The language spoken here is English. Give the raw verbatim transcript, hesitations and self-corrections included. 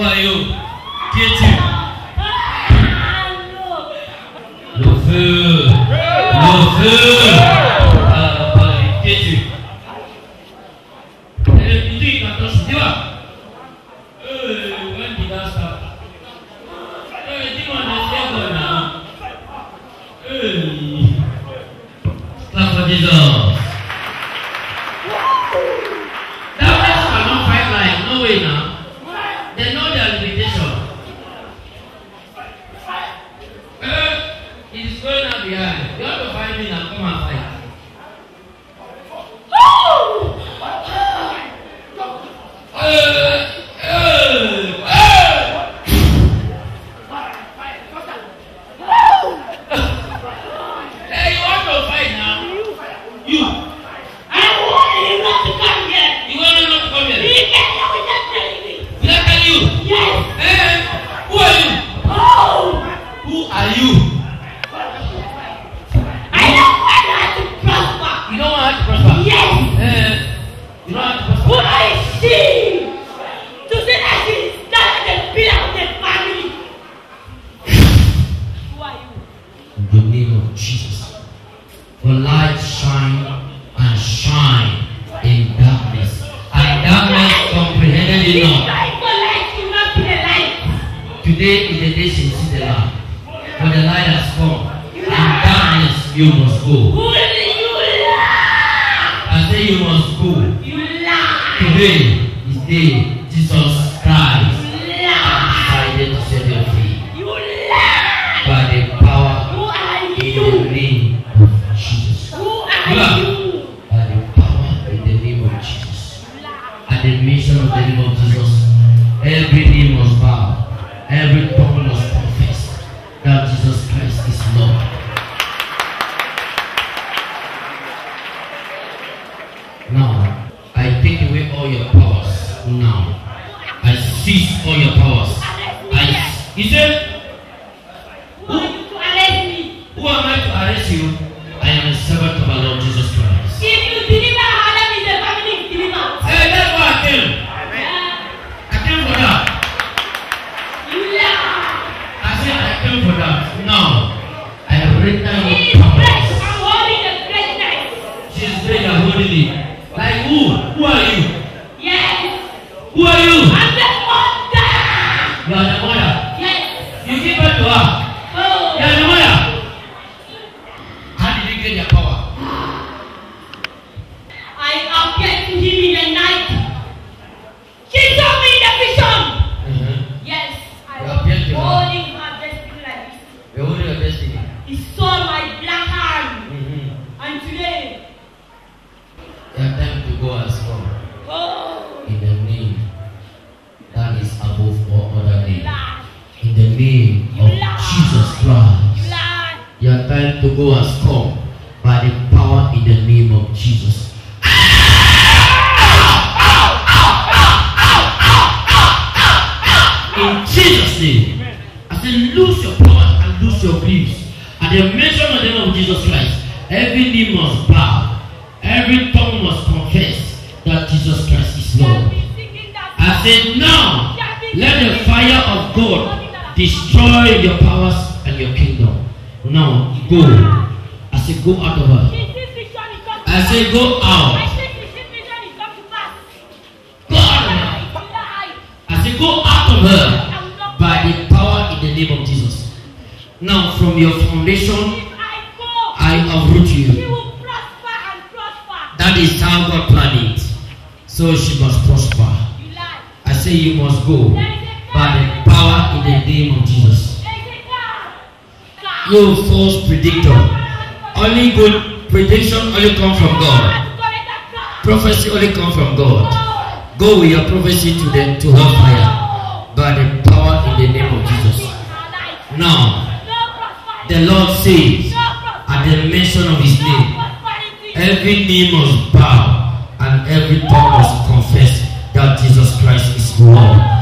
are you? Get you. No food. No food. Uh, get you. Itu ikan terus dia. Eh, when did that start? Eh, di mana dia kena? Eh, clap for Jesus. Darkness cannot fight light. No way now. They know their limitation. Eh, it is going out behind. You have to find me and come and fight. Today is the day you see the light. For the light has come. In darkness you must go. I say you must go. Today is the day Jesus Christ decided to set you free. By the power in the name of Jesus. By the power in the name of Jesus. At the mention of the name of Jesus, every knee must bow. Every tongue must confess that Jesus Christ is Lord. Now, I take away all your powers. Now, I seize all your powers. I, he said, who, who am I to arrest you? I am a servant of our Lord Jesus Christ. If you deliver Adam in the family, deliver. Hey, that's why I came. I came for that. I said I came for that. Now, I have written down your powers. I'm holding the great knife. She's great at holding it. Like who? Who are you? Yes. Who are you? I'm the mother. You are the mother. Yes. You give birth to her. Oh. You are the mother. How did you get your power? I appeared to him in the night. She saw me in the vision. Uh-huh. Yes. I You was appeared to her. holding her destiny like this. You're holding your destiny. He saw my black hand. Mm-hmm. And today, You have time to go as well. oh, In the name that is above all other you name. lie. In the name You of lie. Jesus You Christ. lie. Your time to go has come by the power in the name of Jesus. In Jesus' name. I say lose your power and lose your griefs. At the mention of the name of Jesus Christ, every knee must bow, every tongue must confess that Jesus Christ is Lord. I say now, let the fire of God destroy your powers and your kingdom. Now go. I say go out of her. I say go out. Go out of her. I say go out of her by the power in the name of Jesus. Now from your foundation, I uproot you. That is how God planned it. So she must prosper. I say you must go by the power in the name of Jesus. You false predictor. Only good prediction only come from God. Prophecy only come from God. Go with your prophecy to the to hellfire by the power in the name of Jesus. Now, the Lord says, at the mention of his name, every knee must bow and every tongue must confess that Jesus Christ is Lord.